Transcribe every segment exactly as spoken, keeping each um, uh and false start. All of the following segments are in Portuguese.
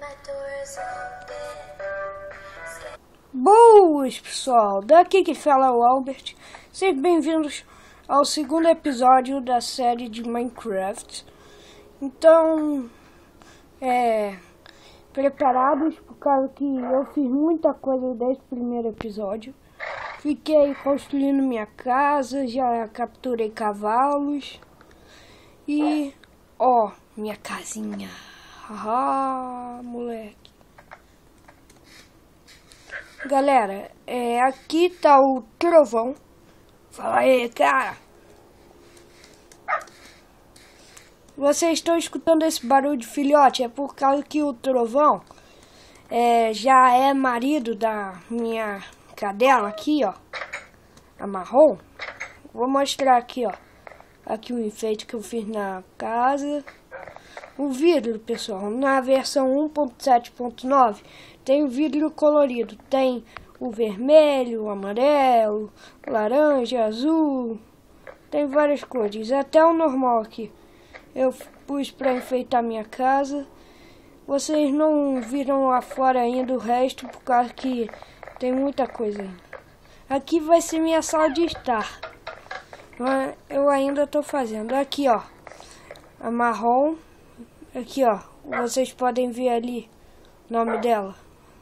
Boas, pessoal, daqui que fala é o Albert. Sejam bem-vindos ao segundo episódio da série de Minecraft. Então, é, preparados, por causa que eu fiz muita coisa desde o primeiro episódio. Fiquei construindo minha casa, já capturei cavalos. E, ó, minha casinha. Ah, moleque. Galera, é, aqui tá o trovão. Fala aí, cara. Vocês estão escutando esse barulho de filhote? É por causa que o trovão é, já é marido da minha cadela aqui, ó. A marrom. Vou mostrar aqui, ó. Aqui o enfeite que eu fiz na casa. O vidro, pessoal, na versão um ponto sete ponto nove tem vidro colorido. Tem o vermelho, o amarelo, laranja, azul. Tem várias cores, até o normal aqui. Eu pus para enfeitar minha casa. Vocês não viram lá fora ainda o resto, por causa que tem muita coisa ainda. Aqui vai ser minha sala de estar. Mas eu ainda estou fazendo. Aqui, ó, a marrom. Aqui, ó, vocês podem ver ali o nome dela.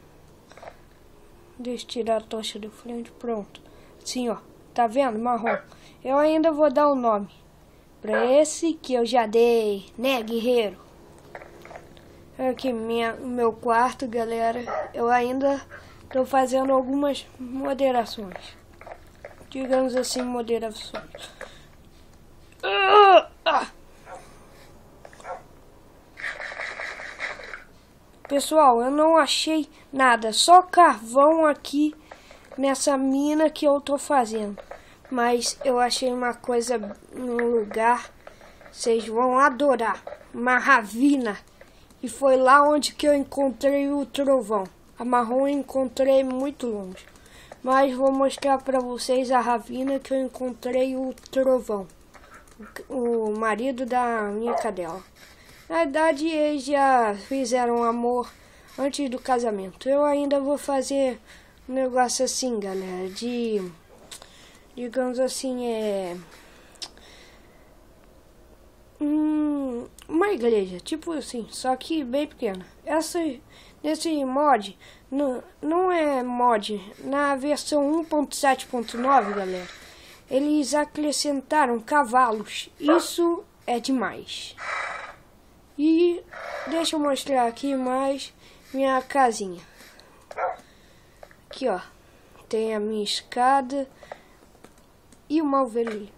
Deixa eu tirar a tocha da frente, pronto. Assim, ó, tá vendo? Marrom. Eu ainda vou dar o nome pra esse que eu já dei, né, guerreiro? Aqui, minha, meu quarto, galera. Eu ainda tô fazendo algumas moderações. Digamos assim, moderações. Ah, ah. Pessoal, eu não achei nada, só carvão aqui nessa mina que eu tô fazendo. Mas eu achei uma coisa num lugar, vocês vão adorar, uma ravina. E foi lá onde que eu encontrei o trovão. A marrom eu encontrei muito longe. Mas vou mostrar pra vocês a ravina que eu encontrei o trovão. O marido da minha cadela. Na verdade, eles já fizeram amor antes do casamento. Eu ainda vou fazer um negócio assim, galera, de, digamos assim, é hum, uma igreja, tipo assim, só que bem pequena. Essa, nesse mod, não, não é mod, na versão um ponto sete ponto nove, galera, eles acrescentaram cavalos. Isso é demais. E deixa eu mostrar aqui mais minha casinha. Aqui, ó. Tem a minha escada e uma ovelha.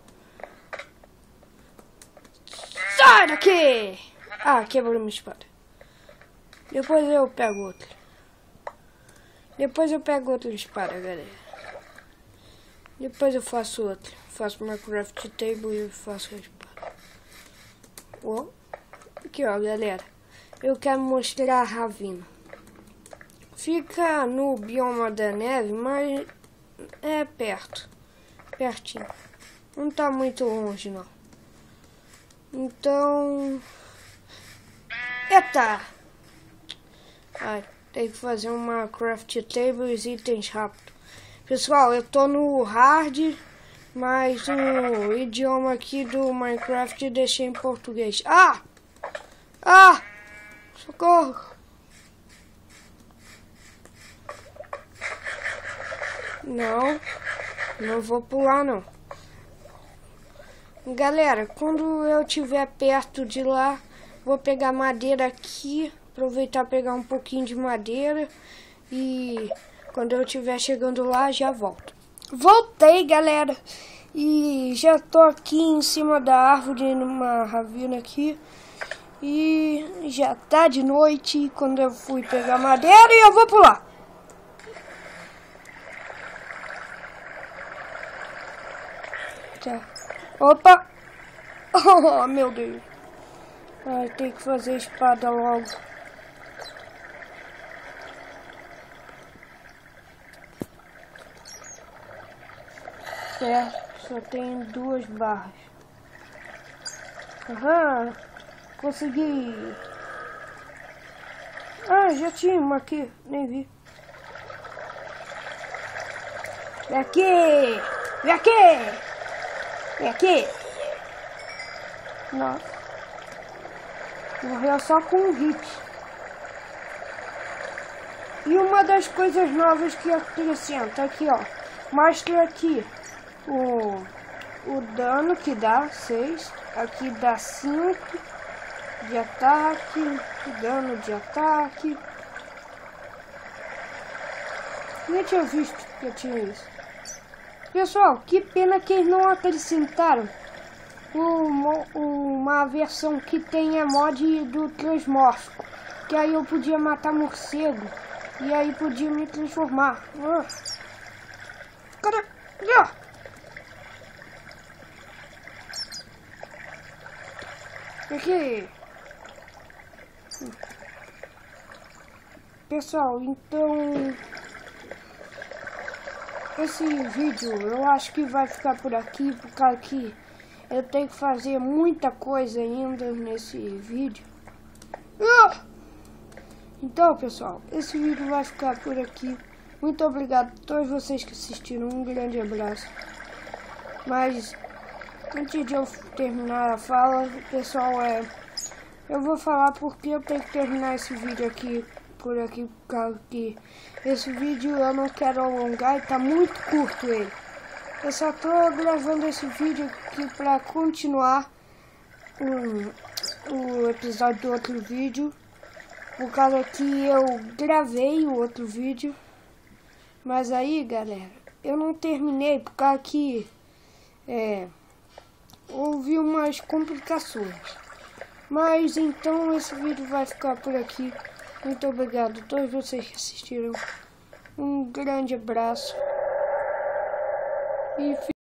Sai daqui! Ah, quebrou minha espada. Depois eu pego outra. Depois eu pego outra espada, galera. Depois eu faço outra. Faço Minecraft Table e faço a espada. Ó. Aqui, ó, galera, eu quero mostrar a ravina. Fica no bioma da neve, mas é perto, pertinho. Não tá muito longe, não. Então, eita! Ai, tem que fazer uma craft table e itens rápido. Pessoal, eu tô no hard, mas o idioma aqui do Minecraft eu deixei em português. Ah! Ah! Socorro! Não, não vou pular não. Galera, quando eu estiver perto de lá, vou pegar madeira aqui, aproveitar pegar um pouquinho de madeira e quando eu estiver chegando lá, já volto. Voltei, galera, e já tô aqui em cima da árvore, numa ravina aqui. E já tá de noite quando eu fui pegar madeira e eu vou pular. Tá. Opa! Oh, meu Deus. Ai, tem que fazer espada logo. Certo, só tem duas barras. Aham. Consegui. Ai, Ah, já tinha uma aqui, nem vi. Vem aqui! Vem aqui! Vem aqui! Nossa. Morreu só com um hit. E uma das coisas novas que acrescenta aqui, ó. Mostra aqui o, o dano que dá, seis. Aqui dá cinco de ataque, dano de ataque. Nem tinha visto que eu tinha isso. Pessoal, que pena que eles não acrescentaram uma, uma versão que tenha mod do transmórfico. Que aí eu podia matar morcego. E aí podia me transformar. Ah. Cadê? Ah. Aqui. Pessoal, então esse vídeo eu acho que vai ficar por aqui, por causa que eu tenho que fazer muita coisa ainda nesse vídeo. Ah! Então, pessoal, esse vídeo vai ficar por aqui. Muito obrigado a todos vocês que assistiram. Um grande abraço. Mas antes de eu terminar a fala, pessoal, é eu vou falar porque eu tenho que terminar esse vídeo aqui por aqui, por causa que esse vídeo eu não quero alongar e tá muito curto ele. Eu só tô gravando esse vídeo aqui para continuar o, o episódio do outro vídeo, por causa que eu gravei o outro vídeo, mas aí, galera, eu não terminei por causa que é, houve umas complicações. Mas então esse vídeo vai ficar por aqui. Muito obrigado a todos vocês que assistiram. Um grande abraço. E